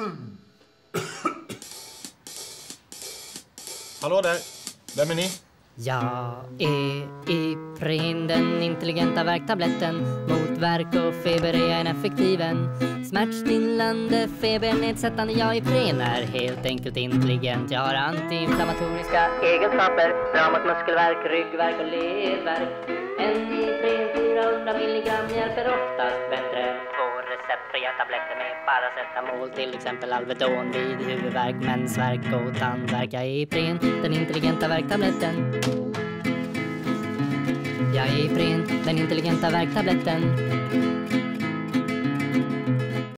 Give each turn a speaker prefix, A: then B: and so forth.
A: Hallå där, vem är ni?
B: Jag är Ipren, den intelligenta värktabletten. Mot värk och feber är jag en effektiven. Smärtstillande, febernedsättande. Jag Ipren är helt enkelt intelligent. Jag har antiinflammatoriska egenskaper. Bra mot muskelvärk, ryggvärk och ledvärk. En Ipren 400 milligram hjälper oftast bättre. 2 receptfria tabletter med paracetamol, till exempel Alvedon vid huvudvärk, mensvärk och tandvärk. Jag är Ipren, den intelligenta värktabletten. Jag är Ipren, den intelligenta värktabletten.